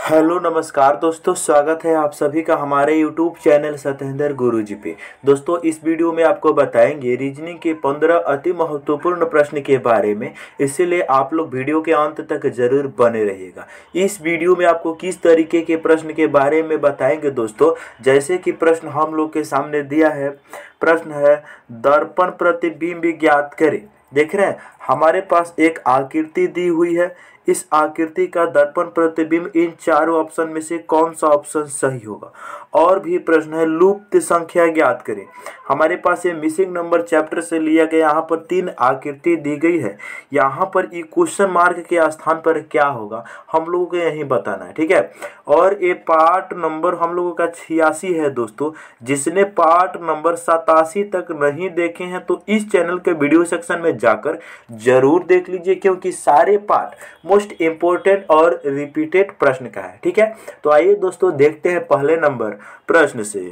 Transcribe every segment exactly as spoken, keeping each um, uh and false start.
Hello नमस्कार दोस्तों, स्वागत है आप सभी का हमारे यूट्यूब चैनल सत्येंद्र गुरुजी पे। दोस्तों, इस वीडियो में आपको बताएंगे रीजनिंग के पंद्रह अति महत्वपूर्ण प्रश्न के बारे में, इसीलिए आप लोग वीडियो के अंत तक जरूर बने रहिएगा। इस वीडियो में आपको किस तरीके के प्रश्न के बारे में बताएंगे दोस्तों, जैसे कि प्रश्न हम लोग के सामने दिया है। प्रश्न है दर्पण प्रतिबिंब ज्ञात करें। देख रहे हैं हमारे पास एक आकृति दी हुई है। इस आकृति का दर्पण प्रतिबिंब इन चारों ऑप्शन में से कौन सा ऑप्शन सही होगा। और भी प्रश्न है लुप्त संख्या ज्ञात करें। हमारे पास ये मिसिंग नंबर चैप्टर से लिया गया, यहाँ पर तीन आकृति दी गई है। यहाँ पर ये क्वेश्चन मार्क के स्थान पर क्या होगा हम लोगों को यही बताना है, ठीक है। और ये पार्ट नंबर हम लोगों का छियासी है दोस्तों। जिसने पार्ट नंबर सतासी तक नहीं देखे हैं तो इस चैनल के वीडियो सेक्शन में जाकर जरूर देख लीजिए, क्योंकि सारे पार्ट मोस्ट इम्पोर्टेंट और रिपीटेड प्रश्न का है, ठीक है। तो आइए दोस्तों देखते हैं पहले नंबर प्रश्न से।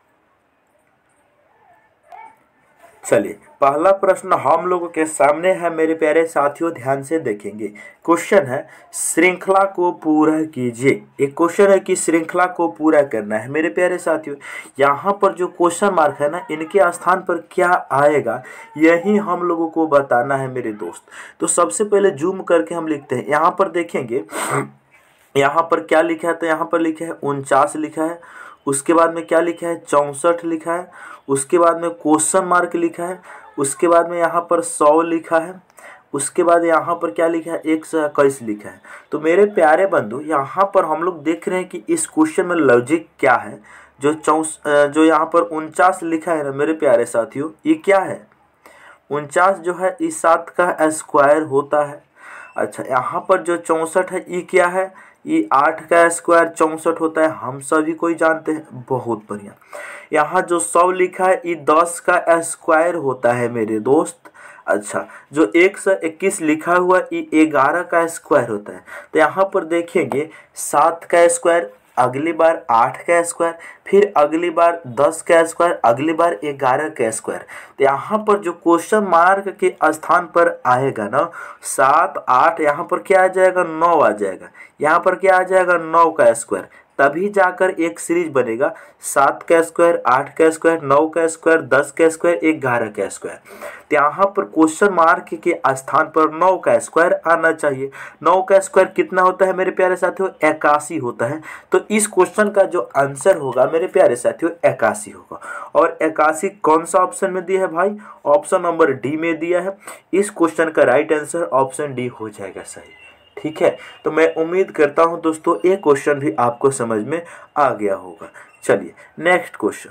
चलिए, पहला प्रश्न हम लोगों के सामने है मेरे प्यारे साथियों, ध्यान से देखेंगे। क्वेश्चन है श्रृंखला को पूरा कीजिए। एक क्वेश्चन है कि श्रृंखला को पूरा करना है मेरे प्यारे साथियों। यहाँ पर जो क्वेश्चन मार्क है ना, इनके स्थान पर क्या आएगा यही हम लोगों को बताना है मेरे दोस्त। तो सबसे पहले जूम करके हम लिखते हैं। यहाँ पर देखेंगे यहाँ पर क्या लिखा है, तो यहाँ पर लिखा है उनचास लिखा है। उसके बाद में क्या लिखा है, चौंसठ लिखा है। उसके बाद में क्वेश्चन मार्क लिखा है। उसके बाद में यहाँ पर सौ लिखा है। उसके बाद यहाँ पर क्या लिखा है, एक सौ इक्कीस लिखा है। तो मेरे प्यारे बंधु, यहाँ पर हम लोग देख रहे हैं कि इस क्वेश्चन में लॉजिक क्या है। जो चौस जो यहाँ पर उनचास लिखा है ना मेरे प्यारे साथियों, ये क्या है, उनचास जो है इस सात का स्क्वायर होता है। अच्छा, यहाँ पर जो चौंसठ है ये क्या है, ये आठ का स्क्वायर चौंसठ होता है, हम सभी कोई जानते हैं। बहुत बढ़िया। यहाँ जो सौ लिखा है ये दस का स्क्वायर होता है मेरे दोस्त। अच्छा, जो एक सौ इक्कीस लिखा हुआ ये ग्यारह का स्क्वायर होता है। तो यहाँ पर देखेंगे सात का स्क्वायर, अगली बार आठ का स्क्वायर, फिर अगली बार दस का स्क्वायर, अगली बार ग्यारह का स्क्वायर। तो यहाँ पर जो क्वेश्चन मार्क के स्थान पर आएगा ना, सात आठ, यहाँ पर क्या आ जाएगा, नौ आ जाएगा। यहाँ पर क्या आ जाएगा, नौ का स्क्वायर। तभी जाकर एक सीरीज बनेगा, सात का स्क्वायर, आठ का स्क्वायर, नौ का स्क्वायर, दस का स्क्वायर, ग्यारह का स्क्वायर। तो यहाँ पर क्वेश्चन मार्क के स्थान पर नौ का स्क्वायर आना चाहिए। नौ का स्क्वायर कितना होता है मेरे प्यारे साथियों, इक्यासी होता है। तो इस क्वेश्चन का जो आंसर होगा मेरे प्यारे साथियों इक्यासी होगा। और इक्यासी कौन सा ऑप्शन में दिया है भाई, ऑप्शन नंबर डी में दिया है। इस क्वेश्चन का राइट आंसर ऑप्शन डी हो जाएगा सही, ठीक है। तो मैं उम्मीद करता हूं दोस्तों ये क्वेश्चन भी आपको समझ में आ गया होगा। चलिए नेक्स्ट क्वेश्चन।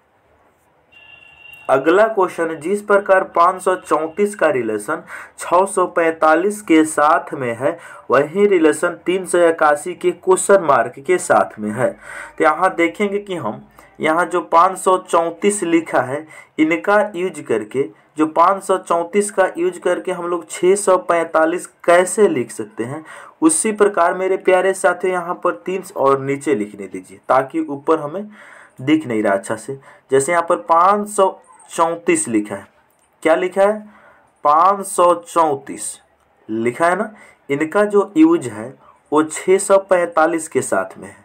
अगला क्वेश्चन है, जिस प्रकार पाँच सौ चौंतीस का रिलेशन छह सौ पैंतालीस के साथ में है, वही रिलेशन तीन सौ इक्यासी के क्वेश्चन मार्क के साथ में है। तो यहाँ देखेंगे कि हम यहाँ जो पाँच सौ चौंतीस लिखा है इनका यूज करके, जो पाँच सौ चौंतीस का यूज करके हम लोग छह सौ पैंतालीस कैसे लिख सकते हैं, उसी प्रकार मेरे प्यारे साथियों यहाँ पर तीन और नीचे लिखने दीजिए, ताकि ऊपर हमें दिख नहीं रहा अच्छा से। जैसे यहाँ पर पाँच सौ चौंतीस लिखा है, क्या लिखा है, पाँच सौ चौंतीस लिखा है ना, इनका जो यूज है वो छह सौ पैंतालीस के साथ में है।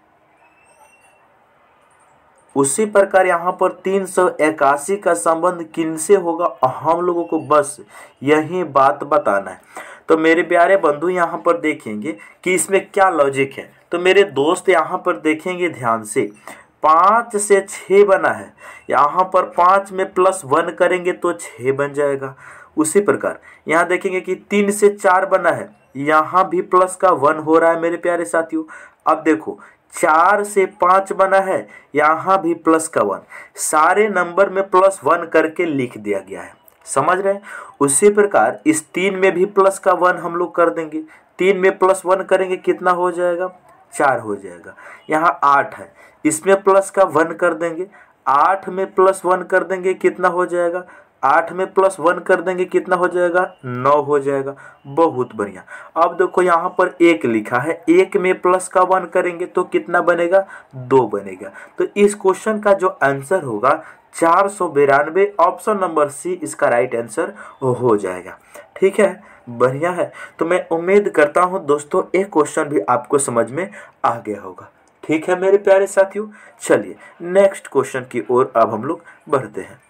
उसी प्रकार यहाँ पर तीन सौ इक्यासी का संबंध किनसे होगा, हम लोगों को बस यही बात बताना है। तो मेरे प्यारे बंधु यहाँ पर देखेंगे कि इसमें क्या लॉजिक है। तो मेरे दोस्त यहाँ पर देखेंगे ध्यान से, पाँच से छः बना है, यहाँ पर पाँच में प्लस वन करेंगे तो छः बन जाएगा। उसी प्रकार यहाँ देखेंगे कि तीन से चार बना है, यहाँ भी प्लस का वन हो रहा है मेरे प्यारे साथियों। अब देखो चार से पाँच बना है, यहाँ भी प्लस का वन, सारे नंबर में प्लस वन करके लिख दिया गया है, समझ रहे हैं। उसी प्रकार इस तीन में भी प्लस का वन हम लोग कर देंगे, तीन में प्लस वन करेंगे कितना हो जाएगा, चार हो जाएगा। यहाँ आठ है, इसमें प्लस का वन कर देंगे, आठ में प्लस वन कर देंगे कितना हो जाएगा, आठ में प्लस वन कर देंगे कितना हो जाएगा, नौ हो जाएगा। बहुत बढ़िया। अब देखो यहाँ पर एक लिखा है, एक में प्लस का वन करेंगे तो कितना बनेगा, दो बनेगा। तो इस क्वेश्चन का जो आंसर होगा चार सौ बिरानवे, ऑप्शन नंबर सी इसका राइट आंसर हो जाएगा, ठीक है। बढ़िया है। तो मैं उम्मीद करता हूँ दोस्तों एक क्वेश्चन भी आपको समझ में आ गया होगा। ठीक है मेरे प्यारे साथियों, चलिए नेक्स्ट क्वेश्चन की ओर अब हम लोग बढ़ते हैं।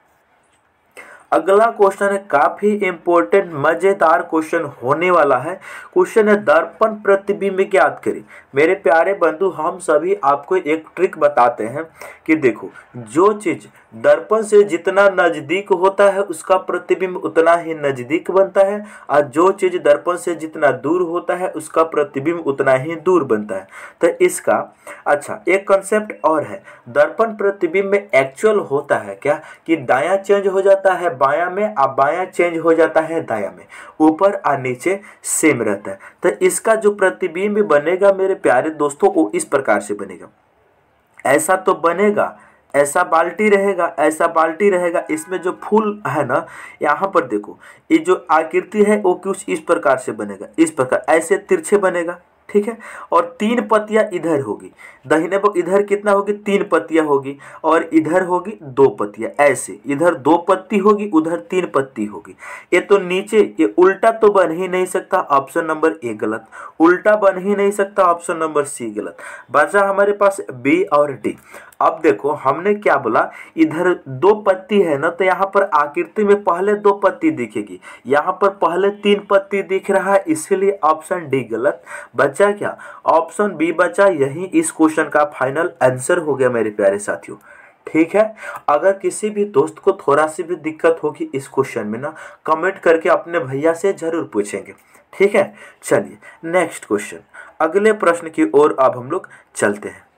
अगला क्वेश्चन है काफी इंपॉर्टेंट मजेदार क्वेश्चन होने वाला है। क्वेश्चन है दर्पण प्रतिबिंब ज्ञात करें। मेरे प्यारे बंधु, हम सभी आपको एक ट्रिक बताते हैं कि देखो, जो चीज दर्पण से जितना नजदीक होता है उसका प्रतिबिंब उतना ही नजदीक बनता है, और जो चीज दर्पण से जितना दूर होता है उसका प्रतिबिंब उतना ही दूर बनता है। तो इसका अच्छा एक कंसेप्ट और है, दर्पण प्रतिबिंब में एक्चुअल होता है क्या कि दायां चेंज हो जाता है बायां में, और बायां चेंज हो जाता है दायां में, ऊपर और नीचे सेम रहता है। तो इसका जो प्रतिबिंब बनेगा मेरे प्यारे दोस्तों वो इस प्रकार से बनेगा। ऐसा तो बनेगा, ऐसा बाल्टी रहेगा, ऐसा बाल्टी रहेगा, इसमें जो फूल है ना, यहाँ पर देखो ये जो आकृति है वो कुछ इस प्रकार से बनेगा, इस प्रकार ऐसे तिरछे बनेगा। ठीक है, और तीन पत्तियां इधर होगी, दाहिने पक्ष इधर कितना होगी, तीन पत्तियां होगी, और इधर होगी दो पत्तियां, ऐसे इधर दो पत्ती होगी उधर तीन पत्ती होगी। ये तो नीचे ये उल्टा तो बन ही नहीं सकता, ऑप्शन नंबर ए गलत, उल्टा बन ही नहीं सकता, ऑप्शन नंबर सी गलत, बचा हमारे पास बी और डी। अब देखो हमने क्या बोला, इधर दो पत्ती है ना, तो यहाँ पर आकृति में पहले दो पत्ती दिखेगी, यहाँ पर पहले तीन पत्ती दिख रहा है, इसीलिए ऑप्शन डी गलत। बचा क्या, ऑप्शन बी बचा, यही इस क्वेश्चन का फाइनल आंसर हो गया मेरे प्यारे साथियों। ठीक है, अगर किसी भी दोस्त को थोड़ा सी भी दिक्कत होगी इस क्वेश्चन में ना, कमेंट करके अपने भैया से जरूर पूछेंगे। ठीक है, चलिए नेक्स्ट क्वेश्चन, अगले प्रश्न की ओर अब हम लोग चलते हैं।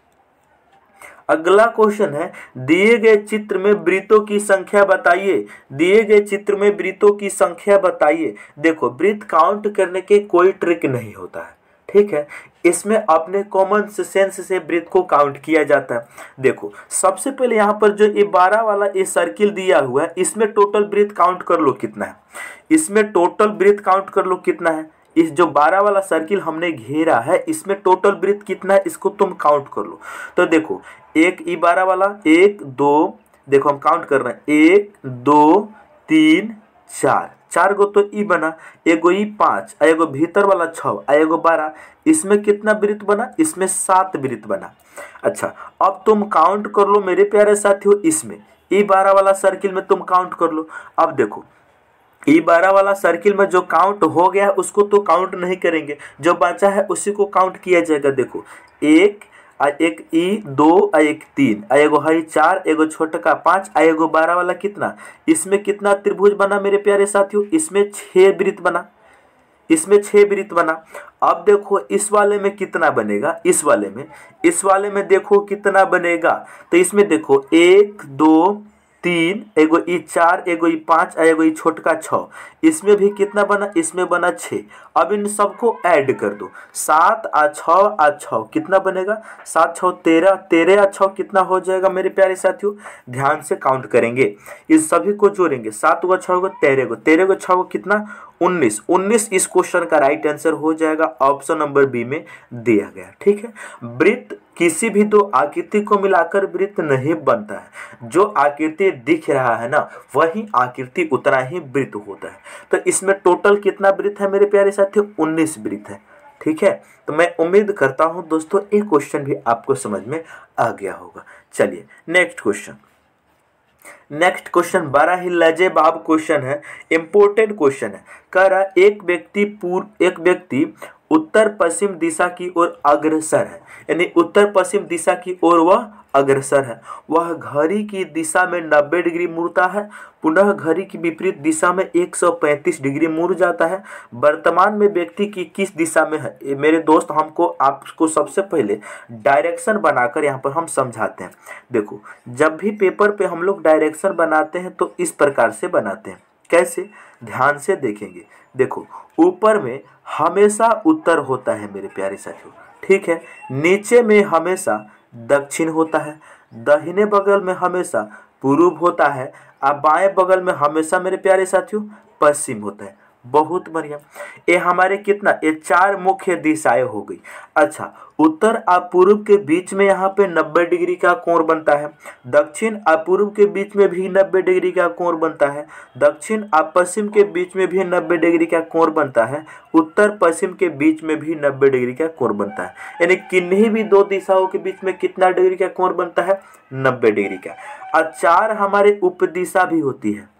अगला क्वेश्चन है, दिए गए चित्र में वृत्तों की संख्या बताइए। दिए गए चित्र में वृत्तों की संख्या बताइए। देखो, वृत्त काउंट करने के कोई ट्रिक नहीं होता है। ठीक है, इसमें अपने कॉमन सेंस से वृत्त को काउंट किया जाता है। देखो सबसे पहले यहाँ पर जो ये बारह वाला ये सर्किल दिया हुआ है, इसमें टोटल वृत्त काउंट कर लो कितना है, इसमें टोटल वृत्त काउंट कर लो कितना है। इस जो बारह वाला सर्किल हमने घेरा है इसमें टोटल वृत्त कितना है, इसको तुम काउंट कर लो। तो देखो एक ई बारह वाला, एक दो, देखो हम काउंट कर रहे हैं, एक दो तीन चार, चार गो तो ई बना, एगो ई पाँच, एगो भीतर वाला छः, एगो बारह, इसमें कितना वृत्त बना, इसमें सात वृत्त बना। अच्छा अब तुम काउंट कर लो मेरे प्यारे साथियों, इसमें ई बारह वाला सर्किल में तुम काउंट कर लो। अब देखो ई बारह वाला सर्किल में जो काउंट हो गया उसको तो काउंट नहीं करेंगे, जो बचा है उसी को काउंट किया जाएगा। देखो एक एक ई दो, एक तीन, एगो हई चार, एगो छोटा का पाँच, एगो बारह वाला कितना, इसमें कितना त्रिभुज बना मेरे प्यारे साथियों, इसमें छह वृत्त बना, इसमें छह वृत्त बना। अब देखो इस वाले में कितना बनेगा, इस वाले में इस वाले में देखो कितना बनेगा। तो इसमें देखो एक दो तीन, एगो ई चार, एगो ई पाँच, एगो ई छोटका छः, इसमें भी कितना बना, इसमें बना छः। अब इन सबको ऐड कर दो, सात आ छः आ छः कितना बनेगा, सात छः तेरह, तेरह आ छः कितना हो जाएगा मेरे प्यारे साथियों, ध्यान से काउंट करेंगे, इस सभी को जोड़ेंगे, सात गो छः गो तेरह गो, तेरह गो छः गो कितना उन्नीस, उन्नीस इस क्वेश्चन का राइट आंसर हो जाएगा, ऑप्शन नंबर बी में दिया गया। ठीक है, वृत्त किसी भी दो आकृति को मिलाकर वृत्त नहीं बनता है, जो आकृति दिख रहा है ना वही आकृति उतना ही वृत्त होता है। तो इसमें टोटल कितना वृत्त है मेरे प्यारे साथियों, उन्नीस वृत्त है। ठीक है, तो मैं उम्मीद करता हूं दोस्तों एक क्वेश्चन भी आपको समझ में आ गया होगा। चलिए नेक्स्ट क्वेश्चन, नेक्स्ट क्वेश्चन बड़ा ही लाजवाब क्वेश्चन है, इंपॉर्टेंट क्वेश्चन है। कह रहा एक व्यक्ति पूर्व एक व्यक्ति उत्तर पश्चिम दिशा की ओर अग्रसर है, यानी उत्तर पश्चिम दिशा की ओर वह अग्रसर है। वह घड़ी की दिशा में नब्बे डिग्री मुड़ता है, पुनः घड़ी की विपरीत दिशा में एक सौ पैंतीस डिग्री मुड़ जाता है। वर्तमान में व्यक्ति की किस दिशा में है? मेरे दोस्त हमको आपको सबसे पहले डायरेक्शन बनाकर यहाँ पर हम समझाते हैं। देखो जब भी पेपर पे हम लोग डायरेक्शन बनाते हैं तो इस प्रकार से बनाते हैं। कैसे? ध्यान से देखेंगे। देखो ऊपर में हमेशा उत्तर होता है मेरे प्यारे साथियों, ठीक है। नीचे में हमेशा दक्षिण होता है, दाहिने बगल में हमेशा पूर्व होता है, और बाएं बगल में हमेशा मेरे प्यारे साथियों पश्चिम होता है। बहुत बढ़िया। ये हमारे कितना, ये चार मुख्य दिशाएं हो गई। अच्छा, उत्तर और पूर्व के बीच में यहाँ पे नब्बे डिग्री का कोण बनता है, दक्षिण और पूर्व के बीच में भी नब्बे डिग्री का कोण बनता है, दक्षिण और पश्चिम के बीच में भी नब्बे डिग्री का कोण बनता है, उत्तर पश्चिम के बीच में भी नब्बे डिग्री का कोण बनता है। यानी किन्हीं भी दो दिशाओं के बीच में कितना डिग्री का कोण बनता है, नब्बे डिग्री का। और चार हमारे उपदिशा भी होती है।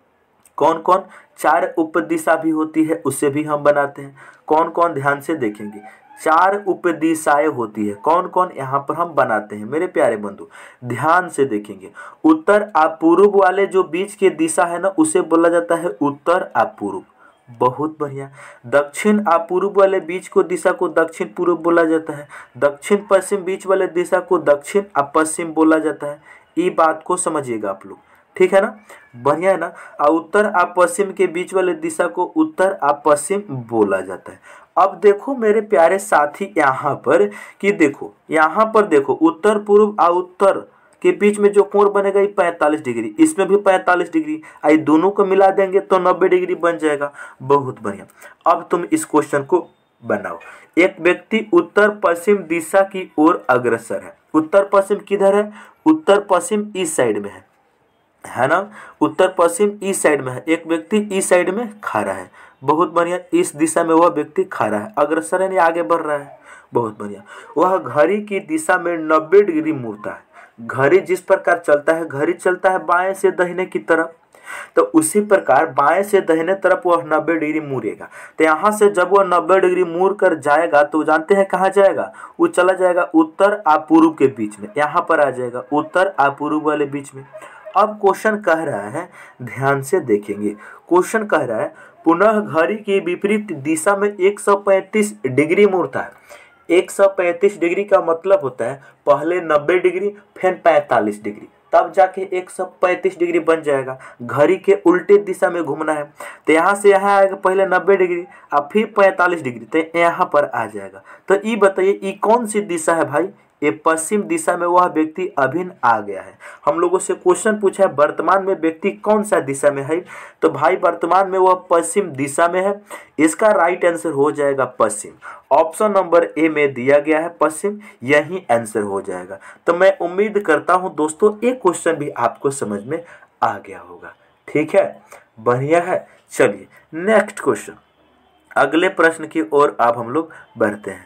कौन कौन, चार उपदिशा भी होती है, उससे भी हम बनाते हैं। कौन कौन, ध्यान से देखेंगे, चार उपदिशाएं होती है। कौन कौन, यहाँ पर हम बनाते हैं मेरे प्यारे बंधु, ध्यान से देखेंगे। उत्तर और पूर्व वाले जो बीच के दिशा है ना, उसे बोला जाता है उत्तर और पूर्व। बहुत बढ़िया। दक्षिण और पूर्व वाले बीच को दिशा को दक्षिण पूर्व बोला जाता है। दक्षिण पश्चिम बीच वाले दिशा को दक्षिण और पश्चिम बोला जाता है। ये बात को समझिएगा आप लोग, ठीक है ना, बढ़िया है ना। और उत्तर और पश्चिम के बीच वाले दिशा को उत्तर और पश्चिम बोला जाता है। अब देखो मेरे प्यारे साथी यहाँ पर कि देखो, यहाँ पर देखो उत्तर पूर्व और उत्तर के बीच में जो कोण बनेगा ये पैंतालीस डिग्री, इसमें भी पैंतालीस डिग्री, आई दोनों को मिला देंगे तो नब्बे डिग्री बन जाएगा। बहुत बढ़िया। अब तुम इस क्वेश्चन को बनाओ। एक व्यक्ति उत्तर पश्चिम दिशा की ओर अग्रसर है। उत्तर पश्चिम किधर है, उत्तर पश्चिम इस साइड में है, है ना, उत्तर पश्चिम इस साइड में है। एक व्यक्ति इस साइड में खड़ा है। बहुत बढ़िया, इस दिशा में वह व्यक्ति खड़ा है, अग्रसर यानी आगे बढ़ रहा है। बहुत बढ़िया। वह घड़ी की दिशा में नब्बे डिग्री मुड़ता है। घड़ी जिस प्रकार चलता है, घड़ी चलता है बाएं से दाहिने की तरफ, तो उसी प्रकार बाएं से दाहिने तरफ वह नब्बे डिग्री मुड़ेगा। तो यहाँ से जब वह नब्बे डिग्री मुड़ कर जाएगा तो जानते हैं कहाँ जाएगा, वो चला जाएगा उत्तर और पूर्व के बीच में, यहाँ पर आ जाएगा उत्तर और पूर्व वाले बीच में। अब क्वेश्चन कह रहा है, ध्यान से देखेंगे, क्वेश्चन कह रहा है पुनः घड़ी की विपरीत दिशा में एक सौ पैंतीस डिग्री मुड़ता है। एक सौ पैंतीस डिग्री का मतलब होता है पहले नब्बे डिग्री फिर पैंतालीस डिग्री, तब जाके एक सौ पैंतीस डिग्री बन जाएगा। घड़ी के उल्टे दिशा में घूमना है, तो यहाँ से यहाँ आएगा पहले नब्बे डिग्री और फिर पैंतालीस डिग्री, तो यहाँ पर आ जाएगा। तो ये बताइए ये कौन सी दिशा है भाई, ये पश्चिम दिशा में वह व्यक्ति अभिन्न आ गया है। हम लोगों से क्वेश्चन पूछा है वर्तमान में व्यक्ति कौन सा दिशा में है, तो भाई वर्तमान में वह पश्चिम दिशा में है। इसका राइट आंसर हो जाएगा पश्चिम। ऑप्शन नंबर ए में दिया गया है पश्चिम, यही आंसर हो जाएगा। तो मैं उम्मीद करता हूं दोस्तों ये क्वेश्चन भी आपको समझ में आ गया होगा, ठीक है, बढ़िया है। चलिए नेक्स्ट क्वेश्चन, अगले प्रश्न की ओर अब हम लोग बढ़ते हैं।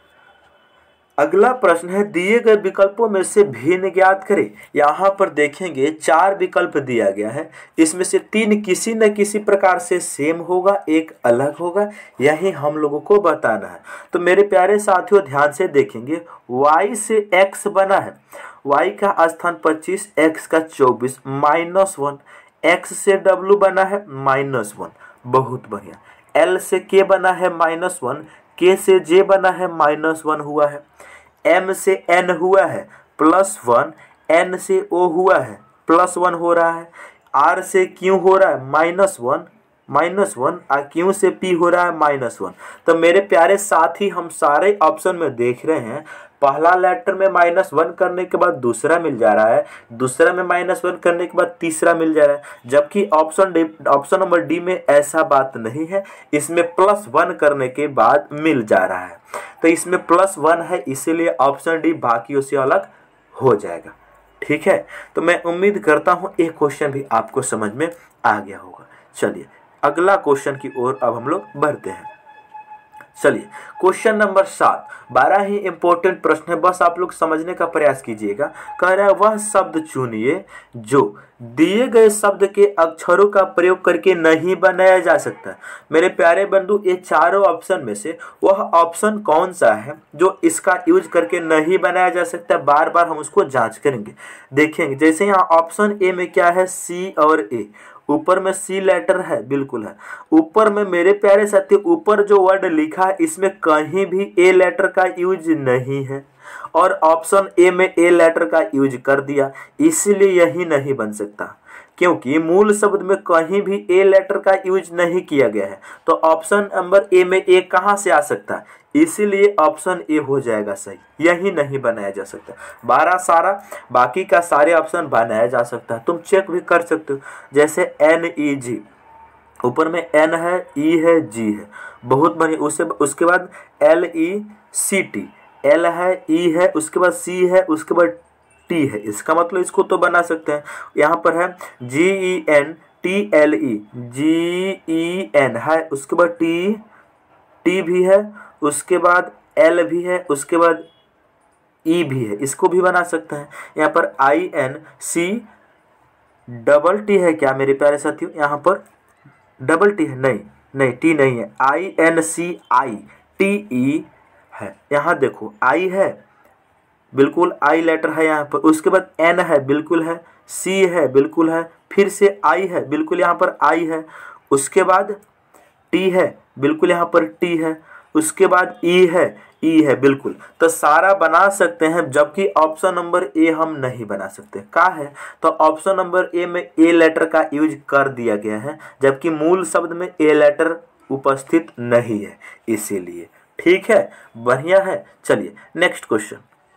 अगला प्रश्न है दिए गए विकल्पों में से भिन्न ज्ञात करें। यहाँ पर देखेंगे चार विकल्प दिया गया है, इसमें से तीन किसी न किसी प्रकार से सेम होगा, एक अलग होगा, यही हम लोगों को बताना है। तो मेरे प्यारे साथियों ध्यान से देखेंगे, y से x बना है, y का स्थान पच्चीस, x का चौबीस, माइनस वन, x से w बना है माइनस वन, बहुत बढ़िया। l से k बना है माइनस वन, k से j बना है माइनस वन हुआ है, m से n हुआ है प्लस वन, n से o हुआ है प्लस वन हो रहा है, r से q हो रहा है माइनस वन माइनस वन, और q से p हो रहा है माइनस वन। तो मेरे प्यारे साथी हम सारे ऑप्शन में देख रहे हैं, पहला लेटर में माइनस वन करने के बाद दूसरा मिल जा रहा है, दूसरा में माइनस वन करने के बाद तीसरा मिल जा रहा है, जबकि option D option number D में ऐसा बात नहीं है, इसमें प्लस वन करने के बाद मिल जा रहा है। तो इसमें प्लस वन है, इसीलिए ऑप्शन डी बाकियों से अलग हो जाएगा, ठीक है। तो मैं उम्मीद करता हूँ एक क्वेश्चन भी आपको समझ में आ गया होगा। चलिए अगला क्वेश्चन की ओर अब हम लोग बढ़ते हैं। चलिए क्वेश्चन नंबर सात, बारह ही इंपॉर्टेंट प्रश्न है, बस आप लोग समझने का प्रयास कीजिएगा। कह रहा है वह शब्द चुनिए जो दिए गए शब्द के अक्षरों का प्रयोग करके नहीं बनाया जा सकता। मेरे प्यारे बंधु ये चारों ऑप्शन में से वह ऑप्शन कौन सा है जो इसका यूज करके नहीं बनाया जा सकता, बार बार हम उसको जांच करेंगे, देखेंगे। जैसे यहाँ ऑप्शन ए में क्या है, सी और ए, ऊपर में सी लेटर है, बिल्कुल है। ऊपर में मेरे प्यारे साथी ऊपर जो वर्ड लिखा है इसमें कहीं भी ए लेटर का यूज नहीं है, और ऑप्शन ए में ए लेटर का यूज कर दिया, इसलिए यही नहीं बन सकता, क्योंकि मूल शब्द में कहीं भी ए लेटर का यूज नहीं किया गया है। तो ऑप्शन नंबर ए में ए कहाँ से आ सकता है, इसीलिए ऑप्शन ए हो जाएगा सही, यही नहीं बनाया जा सकता। बारह सारा बाकी का सारे ऑप्शन बनाया जा सकता है, तुम चेक भी कर सकते हो। जैसे एन ई जी ऊपर में एन है, ई है, जी है, बहुत बढ़िया। उससे उसके बाद L E C T, L है, ई है, उसके बाद सी है, उसके बाद टी है। इसका मतलब इसको तो बना सकते हैं। यहाँ पर है G E N T L E, G E N है, उसके बाद टी, टी भी है, उसके बाद एल भी है, उसके बाद ई भी है, इसको भी बना सकते हैं। यहाँ पर I N C double T है क्या मेरे प्यारे साथियों? यहाँ पर डबल टी है? नहीं नहीं, टी नहीं है, आई N C I T E है। यहाँ देखो आई है, बिल्कुल आई लेटर है यहाँ पर, उसके बाद एन है, बिल्कुल है, सी है, बिल्कुल है, फिर से आई है, बिल्कुल यहाँ पर आई है, उसके बाद टी है, बिल्कुल यहाँ पर टी है, उसके बाद ई है, ई है, बिल्कुल। तो सारा बना सकते हैं, जबकि ऑप्शन नंबर ए हम नहीं बना सकते। का है? तो ऑप्शन नंबर ए में ए लेटर का यूज कर दिया गया है, जबकि मूल शब्द में ए लेटर उपस्थित नहीं है, इसीलिए। ठीक है, बढ़िया है। चलिए नेक्स्ट क्वेश्चन।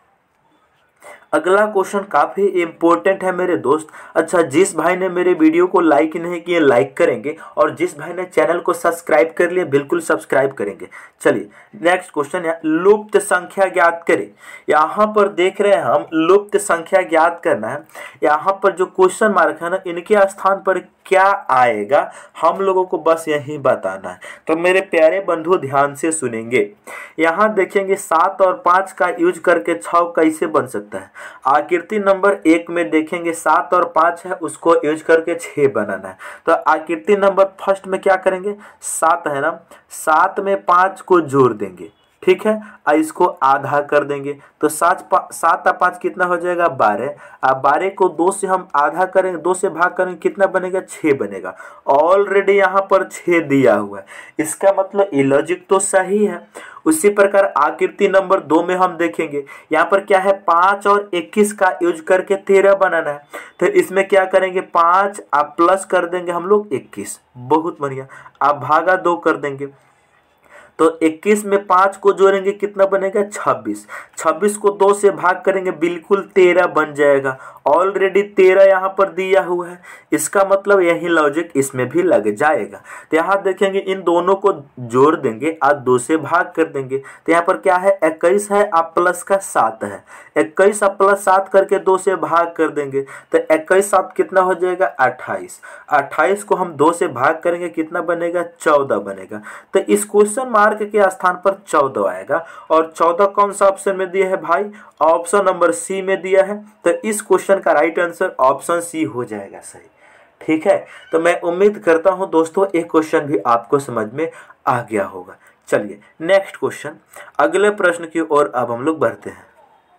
अगला क्वेश्चन काफी इंपॉर्टेंट है मेरे दोस्त। अच्छा, जिस भाई ने मेरे वीडियो को लाइक नहीं किए लाइक करेंगे, और जिस भाई ने चैनल को सब्सक्राइब कर लिया बिल्कुल सब्सक्राइब करेंगे। चलिए नेक्स्ट क्वेश्चन है, लुप्त संख्या ज्ञात करें। यहाँ पर देख रहे हैं हम, लुप्त संख्या ज्ञात करना है। यहाँ पर जो क्वेश्चन मार्क है ना, इनके स्थान पर क्या आएगा हम लोगों को बस यही बताना है। तो मेरे प्यारे बंधु ध्यान से सुनेंगे। यहाँ देखेंगे सात और पाँच का यूज करके छः कैसे बन सकता है। आकृति नंबर एक में देखेंगे सात और पाँच है, उसको यूज करके छः बनाना है। तो आकृति नंबर फर्स्ट में क्या करेंगे, सात है ना, सात में पाँच को जोड़ देंगे, ठीक है, और इसको आधा कर देंगे। तो सात सात और पाँच कितना हो जाएगा, बारह। अब बारह को दो से हम आधा करेंगे, दो से भाग करेंगे, कितना बनेगा, छः बनेगा। ऑलरेडी यहाँ पर छः दिया हुआ है, इसका मतलब ये लॉजिक तो सही है। उसी प्रकार आकृति नंबर दो में हम देखेंगे, यहाँ पर क्या है, पाँच और इक्कीस का यूज करके तेरह बनाना है। तो इसमें क्या करेंगे, पाँच आप प्लस कर देंगे हम लोग इक्कीस, बहुत बढ़िया। आप भागा दो कर देंगे, तो इक्कीस में पाँच को जोड़ेंगे कितना बनेगा, छब्बीस। छब्बीस को दो से भाग करेंगे, बिल्कुल तेरह बन जाएगा। ऑलरेडी तेरह यहाँ पर दिया हुआ है, इसका मतलब यही लॉजिक इसमें भी लग जाएगा। तो यहाँ देखेंगे इन दोनों को जोड़ देंगे और दो से भाग कर देंगे। तो यहाँ पर क्या है, इक्कीस है, आप प्लस का सात है, इक्कीस आप प्लस सात करके दो से भाग कर देंगे। तो इक्कीस सात कितना हो जाएगा, अट्ठाईस। अट्ठाईस को हम दो से भाग करेंगे, कितना बनेगा, चौदह बनेगा। तो इस क्वेश्चन मार्क के स्थान पर चौदह आएगा। और चौदह कौन सा ऑप्शन में दिया है भाई, ऑप्शन नंबर सी में दिया है। तो इस क्वेश्चन का राइट आंसर ऑप्शन सी हो जाएगा सही। ठीक है, तो मैं उम्मीद करता हूं दोस्तों एक क्वेश्चन भी आपको समझ में आ गया होगा। चलिए नेक्स्ट क्वेश्चन, अगले प्रश्न की ओर अब हम लोग बढ़ते हैं।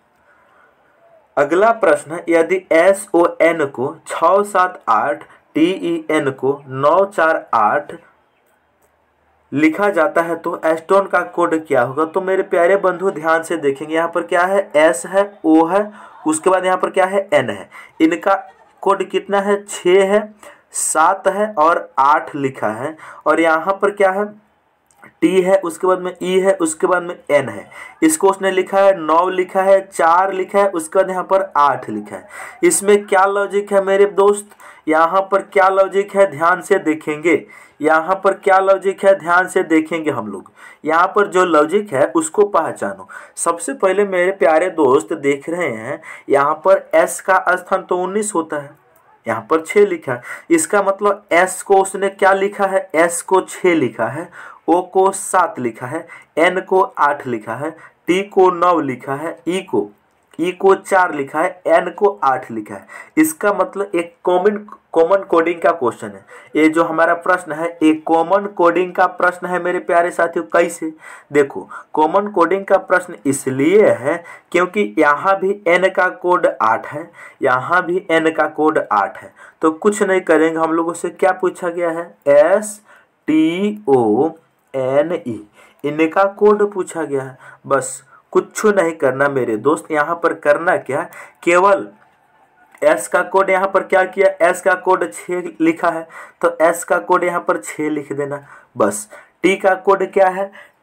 अगला प्रश्न, यदि एस ओ एन को छः सात आठ, टी ई एन को नौ चार आठ लिखा जाता है तो एस्टोन का कोड क्या होगा। तो मेरे प्यारे बंधु ध्यान से देखेंगे, यहाँ पर क्या है, एस है, ओ है, उसके बाद यहाँ पर क्या है, एन है। इनका कोड कितना है, छः है, सात है और आठ लिखा है। और यहाँ पर क्या है, टी है, उसके बाद में ई है, उसके बाद में एन है। इसको उसने लिखा है नौ लिखा है, चार लिखा है, उसके बाद यहाँ पर आठ लिखा है। इसमें क्या लॉजिक है मेरे दोस्त, यहाँ पर क्या लॉजिक है ध्यान से देखेंगे। यहाँ पर क्या लॉजिक है ध्यान से देखेंगे हम लोग। यहाँ पर जो लॉजिक है उसको पहचानो। सबसे पहले मेरे प्यारे दोस्त देख रहे हैं, यहाँ पर एस का स्थान तो उन्नीस होता है, यहाँ पर छः लिखा है। इसका मतलब एस को उसने क्या लिखा है, एस को छः लिखा है, ओ को सात लिखा है, एन को आठ लिखा है, टी को नौ लिखा है, ई को ई को चार लिखा है, एन को आठ लिखा है। इसका मतलब एक कॉमन कॉमन कोडिंग का क्वेश्चन है। ये जो हमारा प्रश्न है एक कॉमन कोडिंग का प्रश्न है मेरे प्यारे साथियों। कैसे, देखो कॉमन कोडिंग का प्रश्न इसलिए है क्योंकि यहाँ भी एन का कोड आठ है, यहाँ भी एन का कोड आठ है। तो कुछ नहीं करेंगे, हम लोगों से क्या पूछा गया है, S T O N E, इनका कोड पूछा गया है। बस कुछ नहीं करना मेरे दोस्त, यहाँ पर करना क्या, केवल एस का कोड यहाँ पर क्या किया, एस का कोड छः लिखा है तो एस का कोड यहाँ पर छः लिख देना बस। टी का कोड क्या है,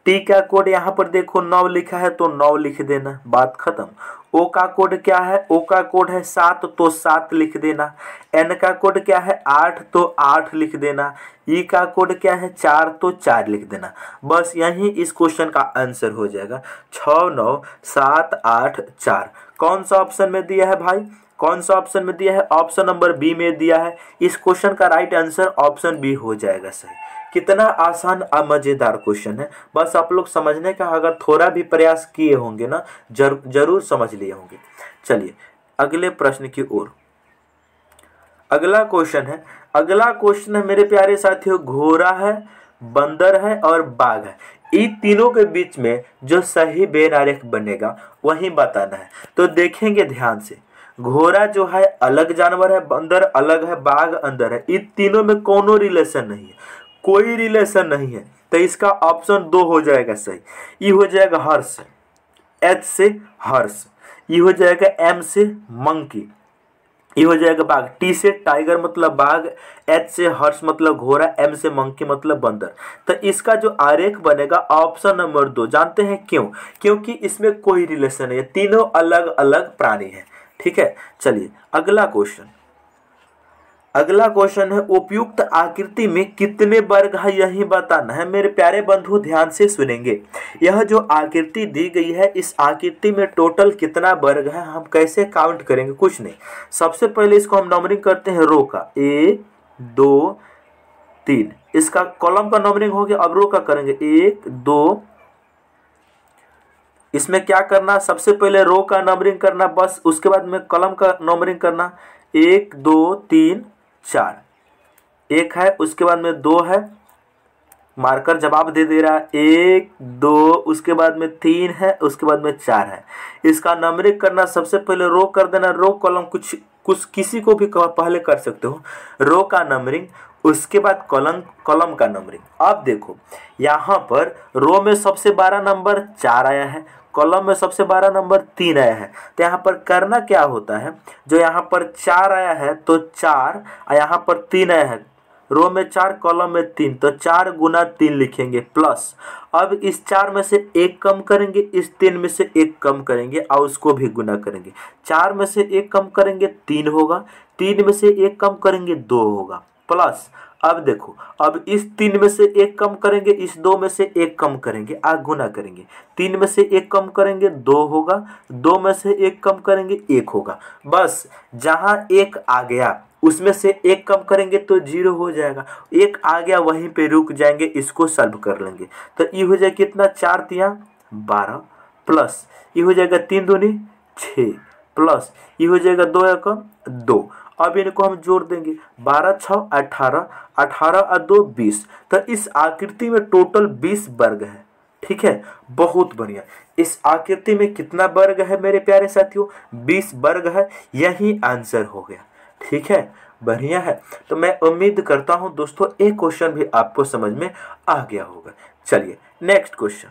टी का कोड यहाँ पर देखो नौ लिखा है तो नौ लिख देना, बात खत्म। ओ का कोड क्या है, ओ का कोड है सात तो सात लिख देना। एन का कोड क्या है आठ तो आठ लिख देना। ई का कोड क्या है चार तो चार लिख देना। बस यही इस क्वेश्चन का आंसर हो जाएगा, छः नौ सात आठ चार। कौन सा ऑप्शन में दिया है भाई, कौन सा ऑप्शन में दिया है, ऑप्शन नंबर बी में दिया है। इस क्वेश्चन का राइट आंसर ऑप्शन बी हो जाएगा सही। कितना आसान और मजेदार क्वेश्चन है, बस आप लोग समझने का अगर थोड़ा भी प्रयास किए होंगे ना जर, जरूर समझ लिए होंगे। चलिए अगले प्रश्न की ओर। अगला क्वेश्चन है, अगला क्वेश्चन है मेरे प्यारे साथियों, घोड़ा है, बंदर है और बाघ है, इन तीनों के बीच में जो सही बेन आरेख बनेगा वही बताना है। तो देखेंगे ध्यान से, घोड़ा जो है अलग जानवर है, बंदर अलग है, बाघ अंदर है, इन तीनों में कोनो रिलेशन नहीं है, कोई रिलेशन नहीं है। तो इसका ऑप्शन दो हो जाएगा सही। ये हो जाएगा हर्ष, एच से हर्ष। ये हो जाएगा एम से मंकी। ये हो जाएगा बाघ, टी से टाइगर मतलब बाघ, एच से हर्ष मतलब घोड़ा, एम से मंकी मतलब बंदर। तो इसका जो आरेख बनेगा ऑप्शन नंबर दो। जानते हैं क्यों, क्योंकि इसमें कोई रिलेशन नहीं है, तीनों अलग अलग प्राणी हैं। ठीक है, चलिए अगला क्वेश्चन। अगला क्वेश्चन है, उपयुक्त आकृति में कितने वर्ग है यही बताना है। मेरे प्यारे बंधु ध्यान से सुनेंगे, यह जो आकृति दी गई है इस आकृति में टोटल कितना वर्ग है हम कैसे काउंट करेंगे, कुछ नहीं। सबसे पहले इसको हम नंबरिंग करते हैं रो का, एक दो तीन, इसका कॉलम का नंबरिंग हो गया। अब रो का करेंगे एक दो, इसमें क्या करना, सबसे पहले रो का नंबरिंग करना बस, उसके बाद में कॉलम का नंबरिंग करना, एक दो तीन चार, एक है उसके बाद में दो है, मार्कर जवाब दे दे रहा है, एक दो, उसके बाद में तीन है, उसके बाद में चार है। इसका नंबरिंग करना, सबसे पहले रो कर देना, रो कॉलम कुछ कुछ किसी को भी पहले कर सकते हो, रो का नंबरिंग, उसके बाद कॉलम कॉलम का नंबरिंग। अब देखो यहाँ पर रो में सबसे बारह नंबर चार आया है, कॉलम में सबसे बारह नंबर तीन आया है। तो यहाँ पर करना क्या होता है, जो यहाँ पर चार आया है तो चार, और यहाँ पर तीन आया है, रो में चार कॉलम में तीन, तो चार गुना तीन लिखेंगे प्लस। अब इस चार में से एक कम करेंगे, इस तीन में से एक कम करेंगे और उसको भी गुना करेंगे। चार में से एक कम करेंगे तीन होगा, तीन में से एक कम करेंगे दो होगा प्लस। अब देखो, अब इस तीन में से एक कम करेंगे, इस दो में से एक कम करेंगे, आ गुना करेंगे, तीन में से एक कम करेंगे दो होगा, दो में से एक कम करेंगे एक होगा। बस जहाँ एक आ गया उसमें से एक कम करेंगे तो जीरो हो जाएगा, एक आ गया वहीं पे रुक जाएंगे, इसको सॉल्व कर लेंगे। तो ये हो जाएगा कितना, चार तिया बारह प्लस ये हो जाएगा तीन दूनी छः प्लस ये हो जाएगा दो एक दो। अब इनको हम जोड़ देंगे, बारह छः अठारह, अठारह और दो बीस। तो इस आकृति में टोटल बीस वर्ग है। ठीक है, बहुत बढ़िया। इस आकृति में कितना वर्ग है मेरे प्यारे साथियों, बीस वर्ग है, यही आंसर हो गया। ठीक है, बढ़िया है। तो मैं उम्मीद करता हूं दोस्तों एक क्वेश्चन भी आपको समझ में आ गया होगा। चलिए नेक्स्ट क्वेश्चन।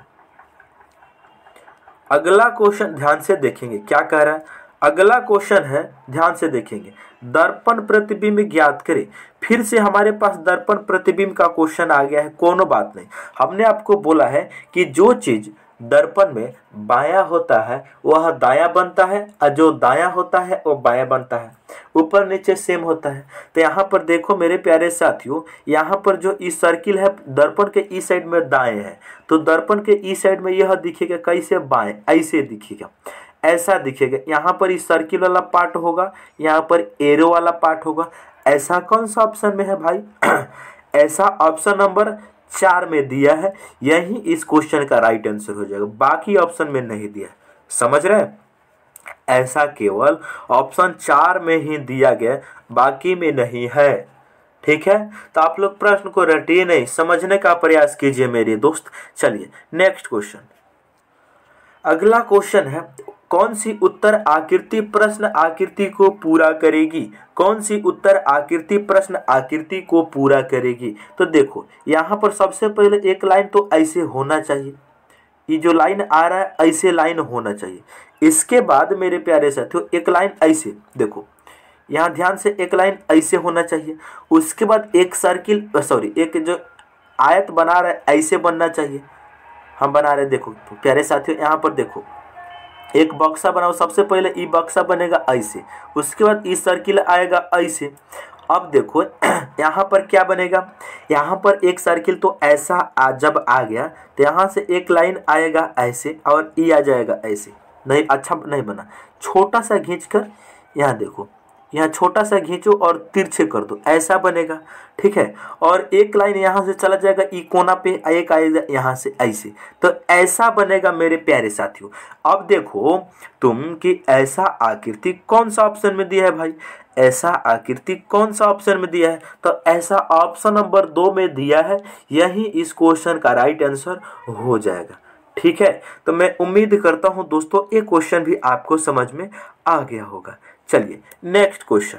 अगला क्वेश्चन ध्यान से देखेंगे क्या कह रहा है। अगला क्वेश्चन है, ध्यान से देखेंगे, दर्पण प्रतिबिंब ज्ञात करें। फिर से हमारे पास दर्पण प्रतिबिंब का क्वेश्चन आ गया है, कोनो बात नहीं। हमने आपको बोला है कि जो चीज दर्पण में बायां होता है वह दायां बनता है, और जो दायां होता है वह बायां बनता है, ऊपर नीचे सेम होता है। तो यहाँ पर देखो मेरे प्यारे साथियों, यहाँ पर जो ई सर्किल है दर्पण के ई साइड में दाएं है, तो दर्पण के ई साइड में यह दिखेगा कैसे, बाएं, ऐसे दिखेगा, ऐसा दिखेगा। यहाँ पर इस सर्किल वाला पार्ट होगा, यहाँ पर एरो वाला पार्ट होगा। ऐसा कौन सा ऑप्शन में है भाई ऐसा ऑप्शन नंबर चार में दिया है, यही इस क्वेश्चन का राइट आंसर हो जाएगा, बाकी ऑप्शन में नहीं दिया। समझ रहे हैं, ऐसा केवल ऑप्शन चार में ही दिया गया, बाकी में नहीं है। ठीक है, तो आप लोग प्रश्न को रटिए नहीं, समझने का प्रयास कीजिए मेरे दोस्त। चलिए नेक्स्ट क्वेश्चन। अगला क्वेश्चन है, कौन सी उत्तर आकृति प्रश्न आकृति को पूरा करेगी। कौन सी उत्तर आकृति प्रश्न आकृति को पूरा करेगी। तो देखो यहाँ पर सबसे पहले एक लाइन तो ऐसे होना चाहिए, ये जो लाइन आ रहा है ऐसे लाइन होना चाहिए। इसके बाद मेरे प्यारे साथियों एक लाइन ऐसे, देखो यहाँ ध्यान से, एक लाइन ऐसे होना चाहिए। उसके बाद एक सर्किल सॉरी एक जो आयत बना रहा है ऐसे बनना चाहिए। हम बना रहे, देखो प्यारे साथियों यहाँ पर देखो एक बक्सा बनाओ। सबसे पहले ई बक्सा बनेगा ऐसे, उसके बाद ई सर्किल आएगा ऐसे। अब देखो यहाँ पर क्या बनेगा, यहाँ पर एक सर्किल तो ऐसा आ, जब आ गया तो यहाँ से एक लाइन आएगा ऐसे और ई आ जाएगा ऐसे। नहीं, अच्छा नहीं बना, छोटा सा खींच कर यहाँ देखो, यहाँ छोटा सा खींचो और तिरछे कर दो, ऐसा बनेगा। ठीक है, और एक लाइन यहाँ से चला जाएगा ई कोना पे, एक आएगा यहाँ से ऐसे, तो ऐसा बनेगा मेरे प्यारे साथियों। अब देखो तुम कि ऐसा आकृति कौन सा ऑप्शन में दिया है भाई, ऐसा आकृति कौन सा ऑप्शन में दिया है, तो ऐसा ऑप्शन नंबर दो में दिया है, यही इस क्वेश्चन का राइट आंसर हो जाएगा। ठीक है, तो मैं उम्मीद करता हूं दोस्तों ये क्वेश्चन भी आपको समझ में आ गया होगा। चलिए नेक्स्ट क्वेश्चन,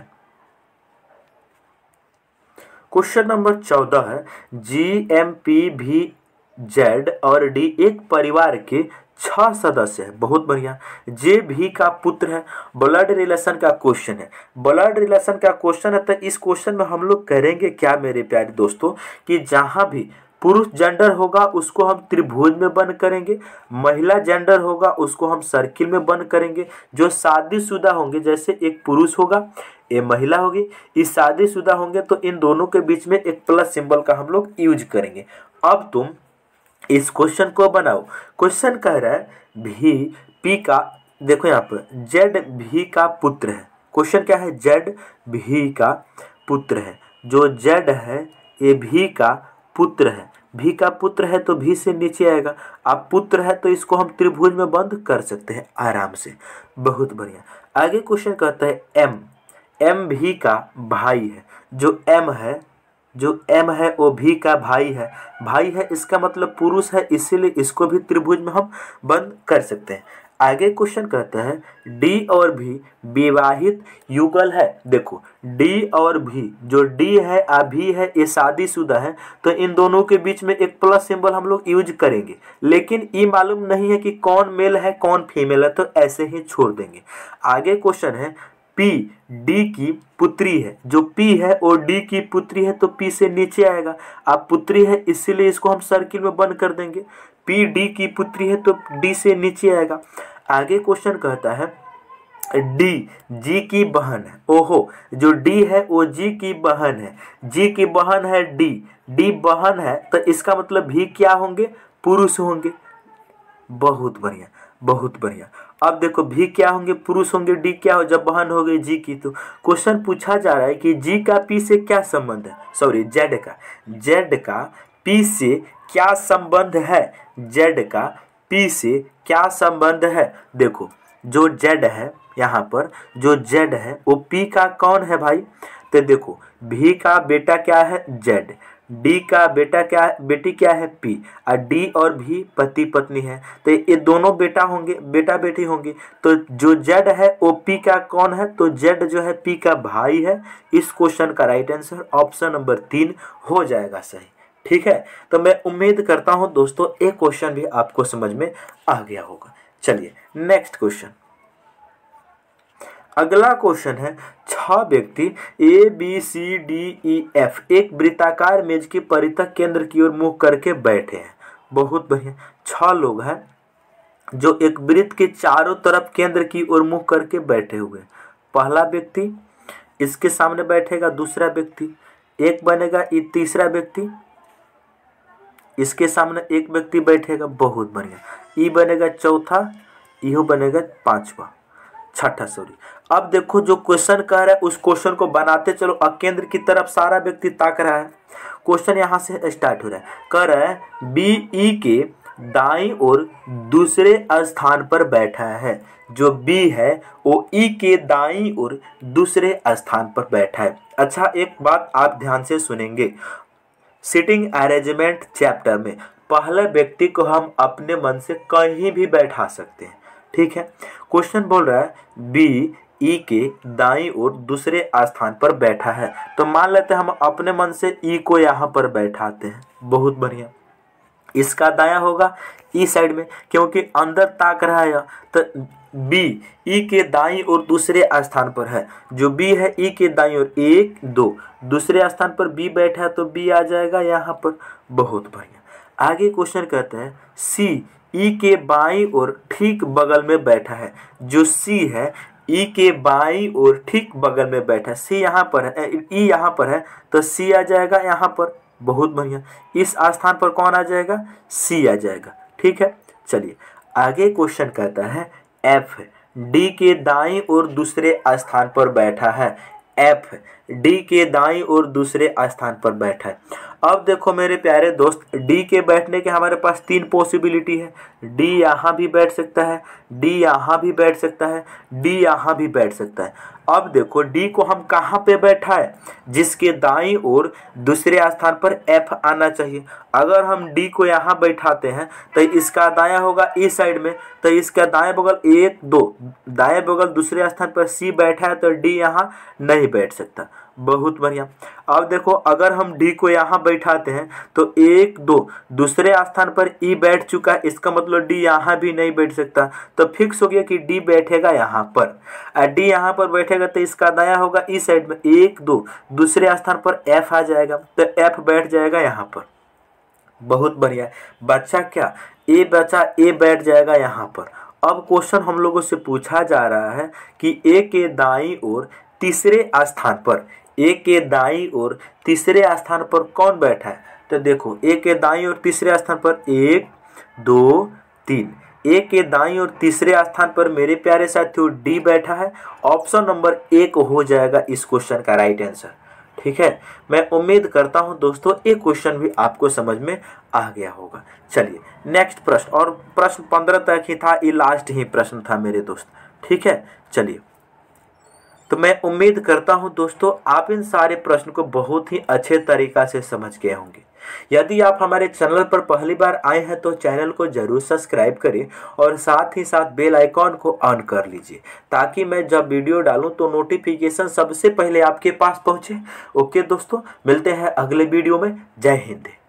क्वेश्चन नंबर चौदह है, जी एम पी भी जेड और डी एक परिवार के छह सदस्य है। बहुत बढ़िया, जे भी का पुत्र है, ब्लड रिलेशन का क्वेश्चन है, ब्लड रिलेशन का क्वेश्चन है। तो इस क्वेश्चन में हम लोग करेंगे क्या मेरे प्यारे दोस्तों कि जहां भी पुरुष जेंडर होगा उसको हम त्रिभुज में बंद करेंगे, महिला जेंडर होगा उसको हम सर्किल में बंद करेंगे। जो शादीशुदा होंगे, जैसे एक पुरुष होगा ये महिला होगी, इस शादीशुदा होंगे तो इन दोनों के बीच में एक प्लस सिंबल का हम लोग यूज करेंगे। अब तुम इस क्वेश्चन को बनाओ। क्वेश्चन कह रहा है भी पी का, देखो यहाँ पर जेड भी का पुत्र है। क्वेश्चन क्या है, जेड भी का पुत्र है। जो जेड है ये भी का पुत्र है, भी का पुत्र है तो भी से नीचे आएगा। अब पुत्र है तो इसको हम त्रिभुज में बंद कर सकते हैं आराम से। बहुत बढ़िया, आगे क्वेश्चन कहता है एम, एम भी का भाई है। जो एम है, जो एम है वो भी का भाई है, भाई है इसका मतलब पुरुष है, इसीलिए इसको भी त्रिभुज में हम बंद कर सकते हैं। आगे क्वेश्चन कहता है डी और भी विवाहित युगल है। देखो डी और भी, जो डी है आ भी है ये शादीशुदा है, तो इन दोनों के बीच में एक प्लस सिंबल हम लोग यूज करेंगे, लेकिन ये मालूम नहीं है कि कौन मेल है कौन फीमेल है, तो ऐसे ही छोड़ देंगे। आगे क्वेश्चन है पी डी की पुत्री है। जो पी है वो डी की पुत्री है तो पी से नीचे आएगा। अब पुत्री है इसीलिए इसको हम सर्किल में बंद कर देंगे। पी डी की पुत्री है तो डी से नीचे आएगा। आगे क्वेश्चन कहता है डी जी की बहन है। ओहो, जो डी है वो जी की बहन है, जी की बहन है डी, डी बहन है तो इसका मतलब भी क्या होंगे, पुरुष होंगे। बहुत बढ़िया, बहुत बढ़िया। अब देखो भी क्या होंगे, पुरुष होंगे, डी क्या हो, जब बहन हो गई जी की। तो क्वेश्चन पूछा जा रहा है कि जी का पी से क्या संबंध है, सॉरी जेड का, जेड का पी से क्या संबंध है, जेड का पी से क्या संबंध है। देखो जो जेड है, यहाँ पर जो जेड है वो पी का कौन है भाई, तो देखो भी का बेटा क्या है जेड, डी का बेटा क्या है, बेटी क्या है पी, और डी और भी पति पत्नी है तो ये दोनों बेटा होंगे, बेटा बेटी होंगे। तो जो जेड है वो पी का कौन है, तो जेड जो है पी का भाई है। इस क्वेश्चन का राइट आंसर ऑप्शन नंबर तीन हो जाएगा सही। ठीक है, तो मैं उम्मीद करता हूं दोस्तों एक क्वेश्चन भी आपको समझ में आ गया होगा। चलिए नेक्स्ट क्वेश्चन, अगला क्वेश्चन है छह व्यक्ति A B C D E F एक वृत्ताकार मेज के परितः केंद्र की ओर मुख करके बैठे हैं। बहुत बढ़िया, छह लोग हैं जो एक वृत्त के चारों तरफ केंद्र की ओर मुख करके बैठे हुए। पहला व्यक्ति इसके सामने बैठेगा, दूसरा व्यक्ति एक बनेगा, ये तीसरा व्यक्ति इसके सामने एक व्यक्ति बैठेगा। बहुत बढ़िया, ई बनेगा चौथा, इहो बनेगा पांचवा, छठा सॉरी। अब देखो जो क्वेश्चन कह रहा है उस क्वेश्चन को बनाते चलो। अब केंद्र की तरफ सारा व्यक्ति ताक रहा है। क्वेश्चन यहाँ से स्टार्ट हो रहा है, कह रहा है बी ई के दाईं ओर दूसरे स्थान पर बैठा है। जो बी है वो ई के दाईं ओर दूसरे स्थान पर बैठा है। अच्छा एक बात आप ध्यान से सुनेंगे, सिटिंग अरेंजमेंट चैप्टर में पहले व्यक्ति को हम अपने मन से कहीं भी बैठा सकते हैं। ठीक है, क्वेश्चन बोल रहा है बी ई के दाईं ओर दूसरे स्थान पर बैठा है, तो मान लेते हैं हम अपने मन से ई को यहाँ पर बैठाते हैं। बहुत बढ़िया, इसका दायां होगा ई साइड में क्योंकि अंदर ताक रहा है, तो बी ई के दाईं ओर दूसरे स्थान पर है। जो बी है ई के दाईं ओर एक दो, दूसरे स्थान पर बी बैठा है तो बी आ जाएगा यहाँ पर। बहुत बढ़िया, आगे क्वेश्चन कहता है सी ई के बाईं ओर ठीक बगल में बैठा है। जो सी है ई के बाईं ओर ठीक बगल में बैठा है। सी यहाँ पर है, ई यहाँ पर है तो सी आ जाएगा यहाँ पर। बहुत बढ़िया, इस स्थान पर कौन आ जाएगा? सी आ जाएगा। ठीक है, चलिए आगे क्वेश्चन कहता है एफ डी के दाईं ओर दूसरे स्थान पर बैठा है। एफ डी के दाईं ओर दूसरे स्थान पर बैठा है। अब देखो मेरे प्यारे दोस्त, डी के बैठने के हमारे पास तीन पॉसिबिलिटी है। डी यहाँ भी बैठ सकता है, डी यहाँ भी बैठ सकता है, डी यहाँ भी बैठ सकता है। अब देखो डी को हम कहाँ पे बैठा है? जिसके दाईं ओर दूसरे स्थान पर एफ आना चाहिए। अगर हम डी को यहाँ बैठाते हैं तो इसका दायां होगा इस साइड में, तो इसका दाएं बगल एक दो, दाएं बगल दूसरे स्थान पर सी बैठा है तो डी यहाँ नहीं बैठ सकता। बहुत बढ़िया। अब देखो अगर हम डी को यहाँ बैठाते हैं तो एक दो, दूसरे स्थान पर ई बैठ चुका है, इसका मतलब डी यहाँ भी नहीं बैठ सकता। तो फिक्स हो गया कि डी बैठेगा यहाँ पर। डी यहाँ पर बैठेगा तो इसका दायां होगा इस साइड में, एक दो, दूसरे स्थान पर एफ आ जाएगा तो एफ बैठ जाएगा यहाँ पर। बहुत बढ़िया। बच्चा क्या? ए बच्चा ए बैठ जाएगा यहाँ पर। अब क्वेश्चन हम लोगों से पूछा जा रहा है कि ए के दाईं ओर तीसरे स्थान पर, ए के दाईं ओर तीसरे स्थान पर कौन बैठा है? तो देखो ए के दाईं ओर तीसरे स्थान पर एक दो तीन, ए के दाईं ओर तीसरे स्थान पर मेरे प्यारे साथियों डी बैठा है। ऑप्शन नंबर एक हो जाएगा इस क्वेश्चन का राइट आंसर। ठीक है, मैं उम्मीद करता हूं दोस्तों ये क्वेश्चन भी आपको समझ में आ गया होगा। चलिए नेक्स्ट प्रश्न, और प्रश्न पंद्रह तक ही था, ये लास्ट ही प्रश्न था मेरे दोस्त। ठीक है, चलिए तो मैं उम्मीद करता हूं दोस्तों आप इन सारे प्रश्न को बहुत ही अच्छे तरीका से समझ गए होंगे। यदि आप हमारे चैनल पर पहली बार आए हैं तो चैनल को जरूर सब्सक्राइब करें और साथ ही साथ बेल आइकॉन को ऑन कर लीजिए, ताकि मैं जब वीडियो डालूं तो नोटिफिकेशन सबसे पहले आपके पास पहुंचे। ओके दोस्तों, मिलते हैं अगले वीडियो में। जय हिंद।